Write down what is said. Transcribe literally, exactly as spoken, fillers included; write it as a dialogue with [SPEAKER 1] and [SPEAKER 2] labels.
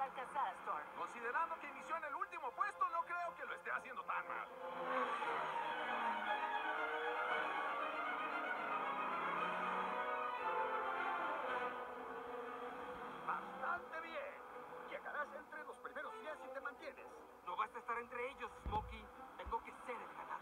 [SPEAKER 1] para alcanzar a Storm.
[SPEAKER 2] Considerando que inició en el último puesto, no creo que lo esté haciendo tan mal.
[SPEAKER 3] Bastante bien. Llegarás entre los primeros diez si te mantienes.
[SPEAKER 4] No basta estar entre ellos, Smokey. Tengo que ser el ganador.